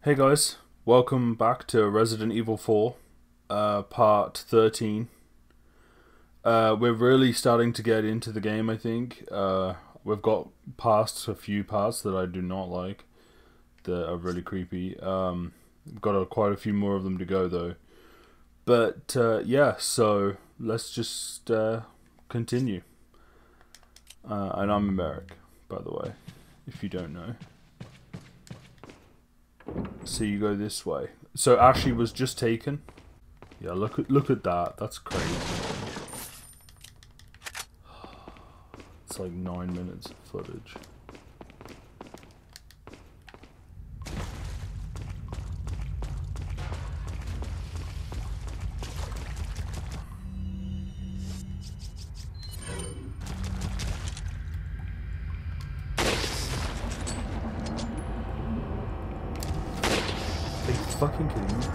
Hey guys, welcome back to Resident Evil 4, part 13. We're really starting to get into the game, I think. We've got past a few parts that I do not like, that are really creepy. We've got quite a few more of them to go though. But yeah, so let's just continue. And I'm Merrick, by the way, if you don't know. So you go this way. So Ashley was just taken. Yeah, look at that. That's crazy. It's like 9 minutes of footage. Are you fucking kidding me?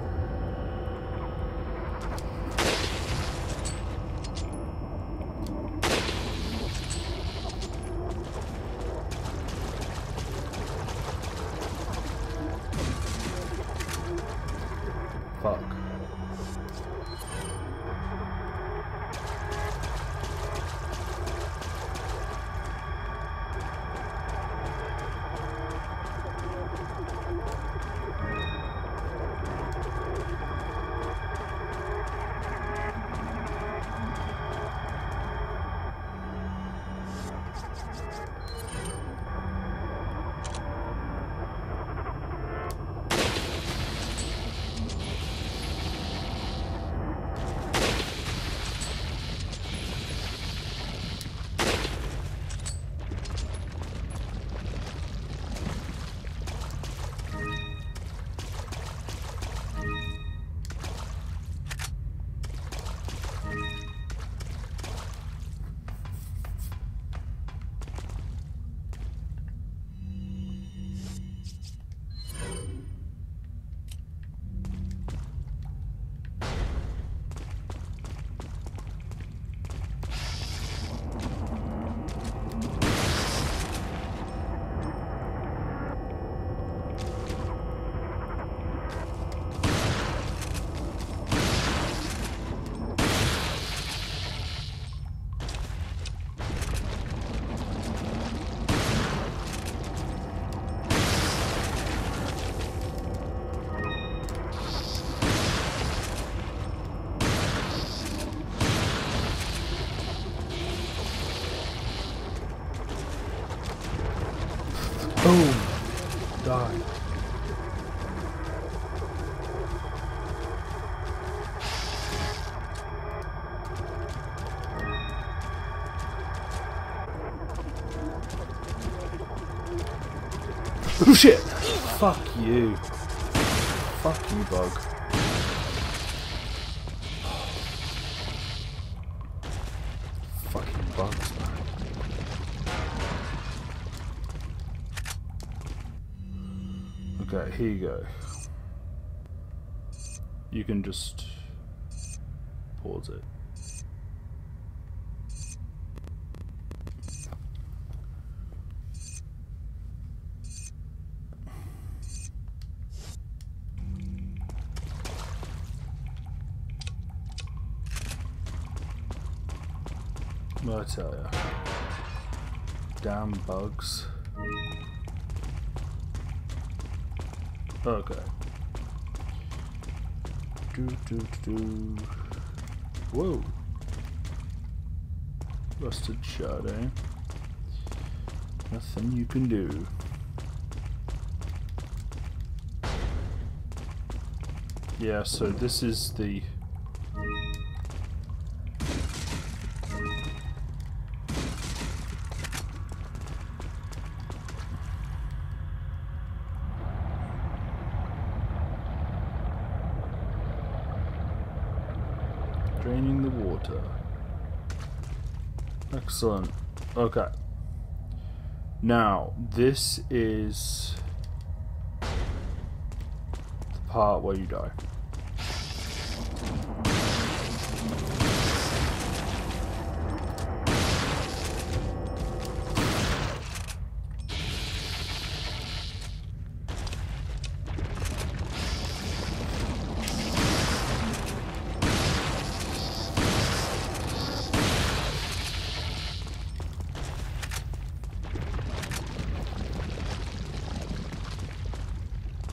Fuck. Boom! Die. Oh shit! Fuck you. Fuck you, bug. Fucking bugs, man. Okay, here you go. You can just pause it. I tell ya. Damn bugs. Okay. Do. Whoa. Rusted shard, eh? Nothing you can do. Yeah, so this is the... draining the water. Excellent. Okay. Now, this is the part where you die.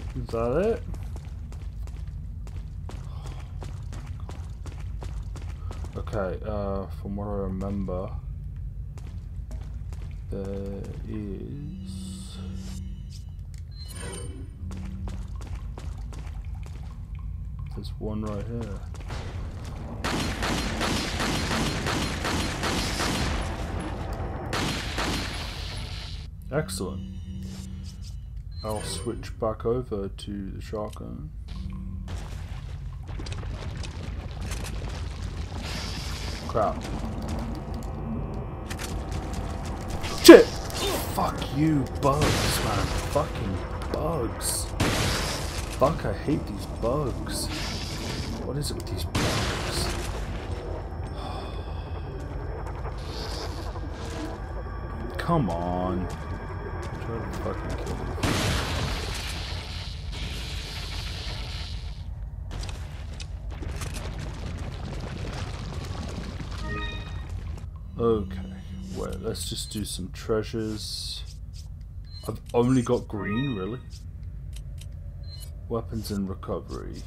Is that it? Okay, from what I remember, there is... There's one right here. Excellent. I'll switch back over to the shotgun. Crap. Shit! Fuck you, bugs, man. Fucking bugs. Fuck, I hate these bugs. What is it with these bugs? Come on. Try to fucking kill me. Okay, wait, let's just do some treasures. I've only got green, really? Weapons and recovery.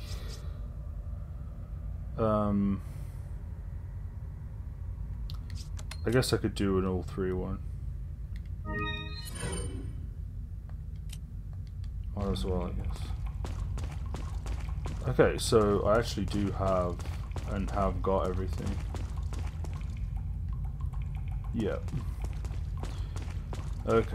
I guess I could do an all three one. Might as well, I guess. Okay, so I actually do have and have got everything. Yep. Okay.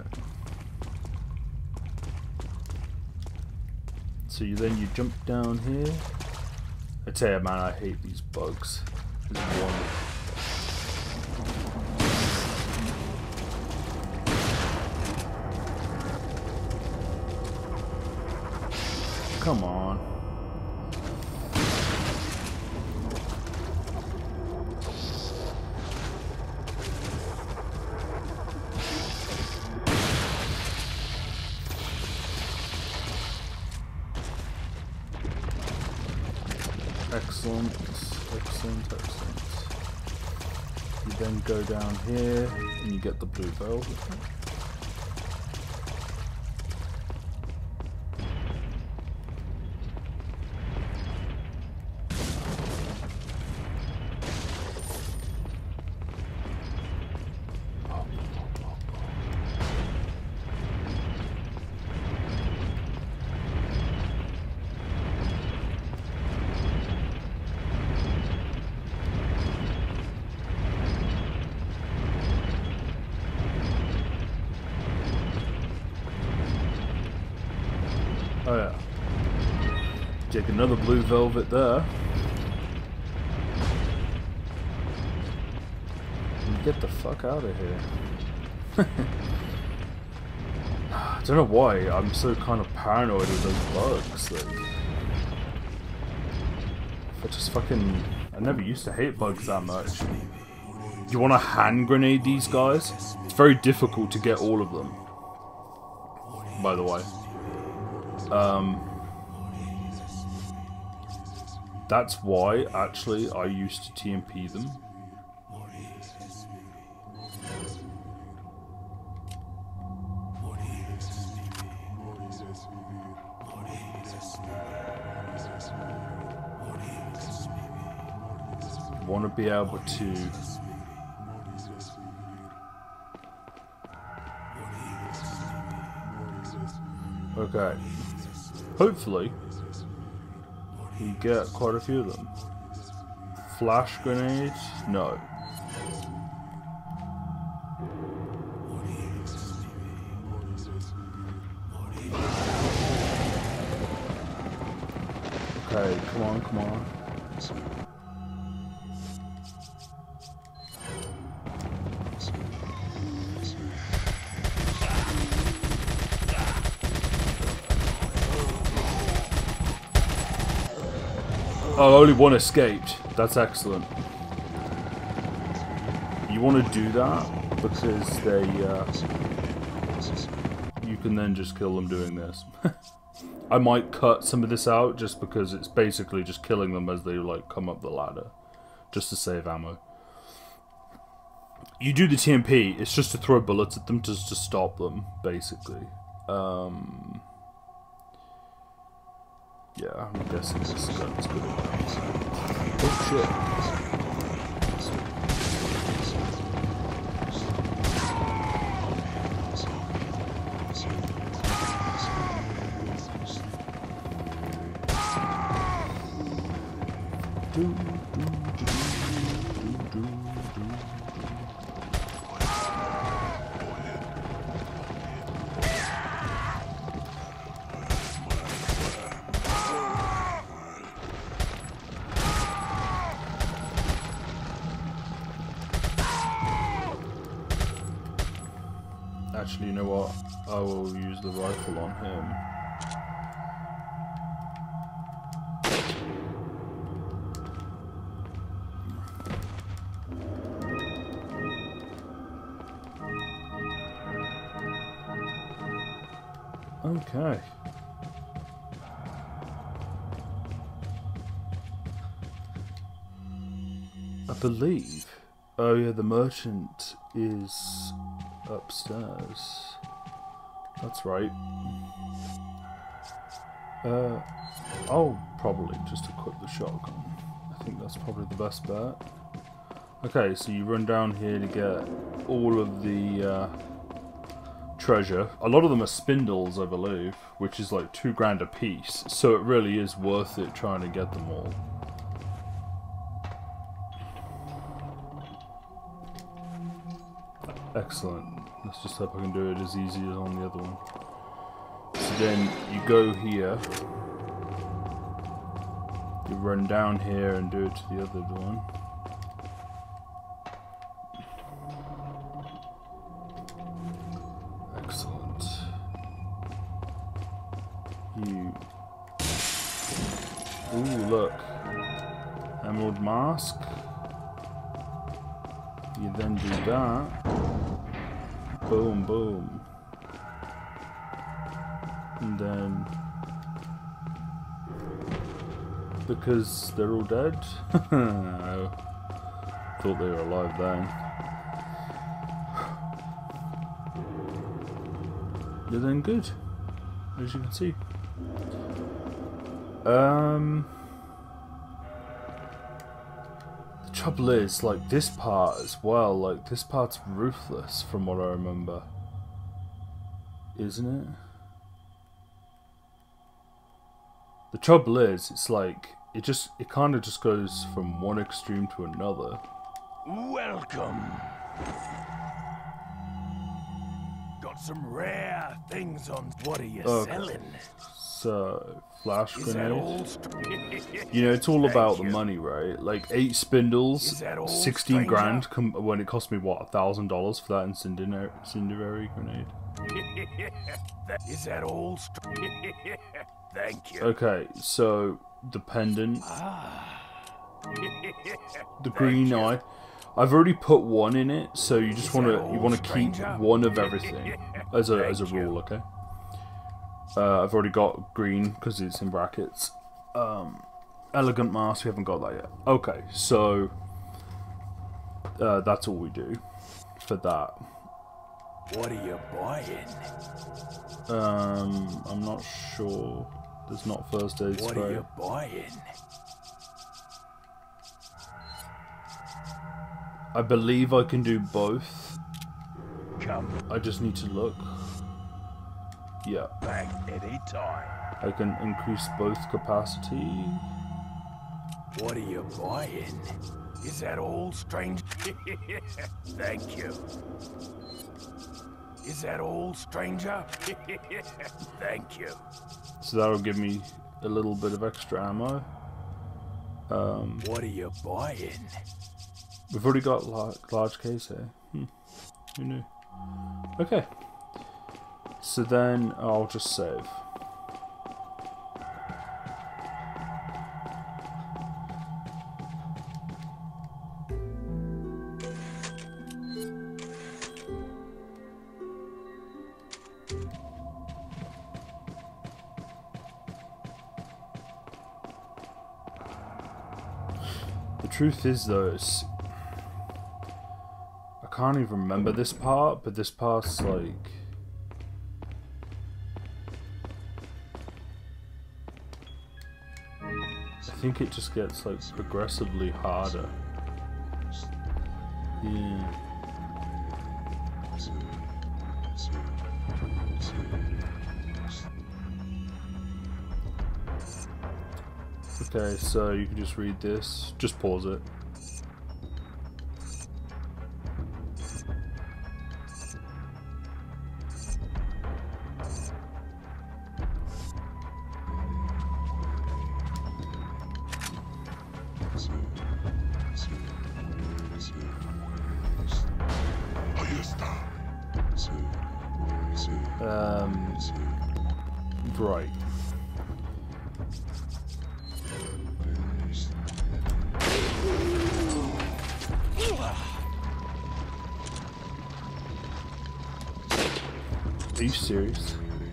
So then you jump down here. I tell you, man, I hate these bugs. There's one. Come on. Excellent, excellent, excellent. You then go down here and you get the blue velvet. Oh yeah. Take another blue velvet there. And get the fuck out of here. I don't know why I'm so kind of paranoid with those bugs. Like, I just fucking... I never used to hate bugs that much. You want to hand grenade these guys? It's very difficult to get all of them. By the way. That's why, actually, I used to TMP them. Want to be able to... Okay. Hopefully, you get quite a few of them. Flash grenades? No. Okay, come on, come on. Oh, only one escaped. That's excellent. You want to do that because they, you can then just kill them doing this. I might cut some of this out just because it's basically just killing them as they like come up the ladder, just to save ammo. You do the TMP, it's just to throw bullets at them just to stop them, basically. Yeah, I'm guessing this gun's good enough. Oh shit. Actually, you know what? I will use the rifle on him. Okay. I believe. Oh yeah, the merchant is upstairs. That's right. I'll probably just equip the shotgun. I think that's probably the best bet. Okay, so you run down here to get all of the treasure. A lot of them are spindles, I believe, which is like $2 grand a piece. So it really is worth it trying to get them all. Excellent. Let's just hope I can do it as easy as on the other one. So then you go here. You run down here and do it to the other one. Excellent. You... Ooh, look. Emerald mask. You then do that. Boom, boom. And then... because they're all dead? I thought they were alive then. They're then good, as you can see. The trouble is, like, this part as well, like, this part's ruthless from what I remember. Isn't it? The trouble is, it's like, it kind of just goes from one extreme to another. Welcome. Got some rare things on. What are you selling? So, flash grenade. You know, it's all about the money, right? Like 8 spindles, 16 grand. When it cost me what, $1,000 for that incendiary grenade. Is that all? Thank you. Okay, so the pendant, the green eye. I've already put one in it, so you just want to keep one of everything as a rule, okay? I've already got green because it's in brackets. Elegant mask, we haven't got that yet. Okay, so that's all we do for that. What are you buying? I'm not sure. There's not first aid spray. What are you buying? I believe I can do both. Come. I just need to look. Yeah. Back any time. I can increase both capacity. What are you buying? Is that all, strange? Thank you. Is that all, stranger? Thank you. So that'll give me a little bit of extra ammo. What are you buying? We've already got large case here. Who knew? Okay. So then I'll just save. The truth is though, I can't even remember this part, but this part's like... I think it just gets like progressively harder. Yeah. Okay, so you can just read this. Just pause it. Right. Are you serious?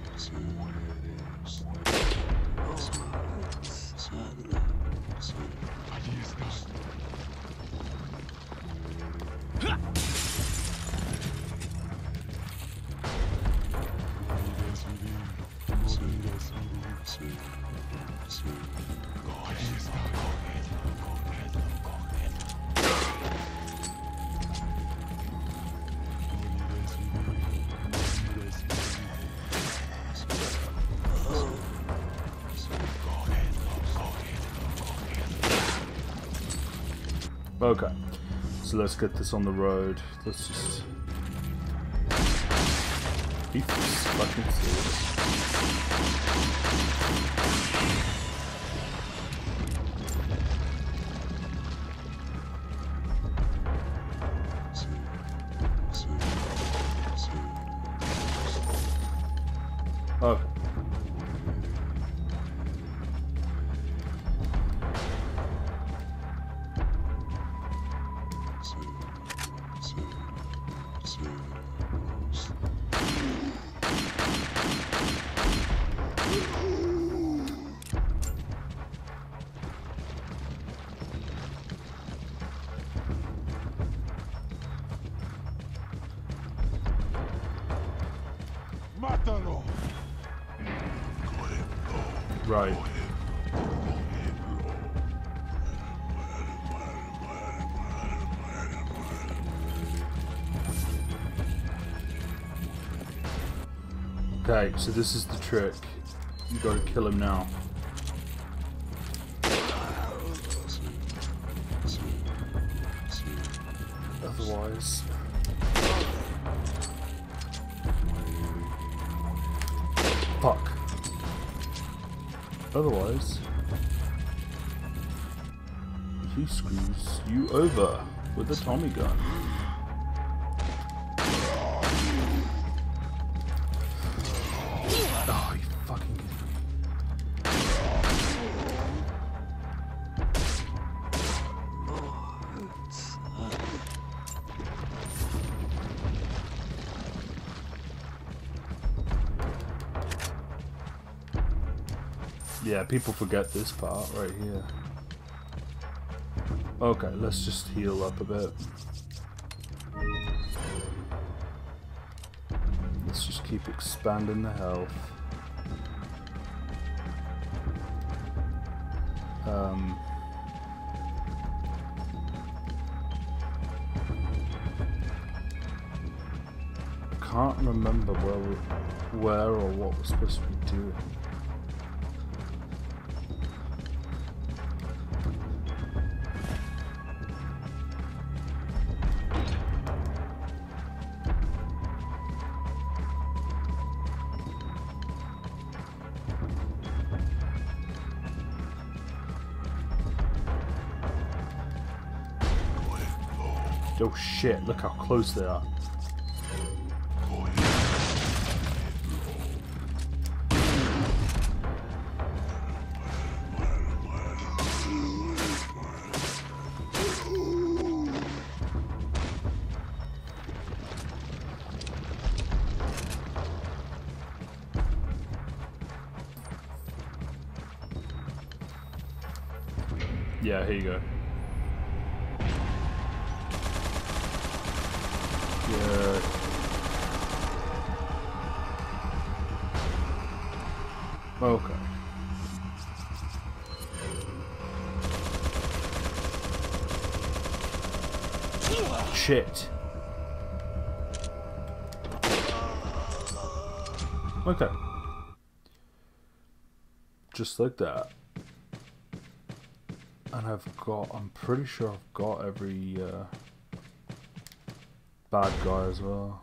Okay, so let's get this on the road. Let's just... Are you fucking serious? Okay. Right. Okay, so this is the trick. You gotta kill him now. Otherwise... Fuck. Otherwise... he screws you over with a Tommy gun. Oh, you fucking... Yeah, people forget this part right here. Okay, let's just heal up a bit. Let's just keep expanding the health. I can't remember where or what we're supposed to be doing. Oh shit, look how close they are. Yeah, here you go. Yeah. Okay. shit. Okay. Just like that. And I'm pretty sure I've got every bad guy as well.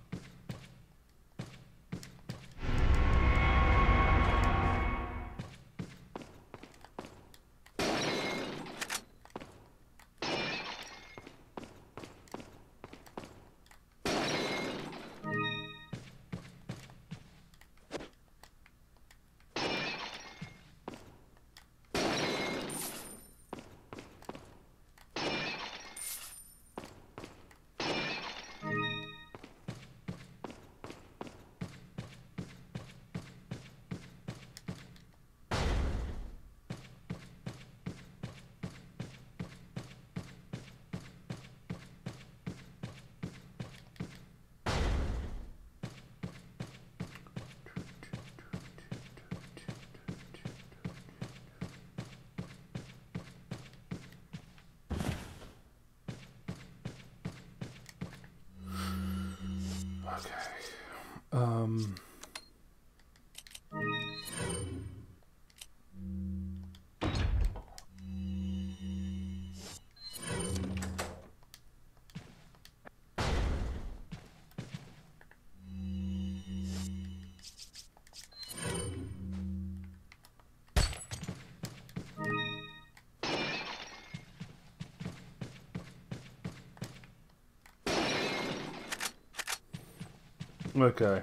Okay.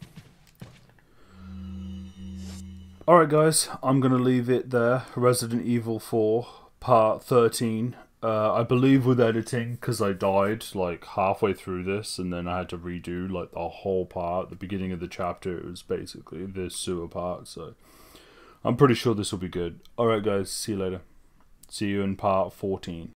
Alright guys, I'm going to leave it there. Resident Evil 4, part 13. I believe with editing, because I died like halfway through this, and then I had to redo like the whole part. The beginning of the chapter, it was basically this sewer part, so I'm pretty sure this will be good. Alright guys, see you later. See you in part 14.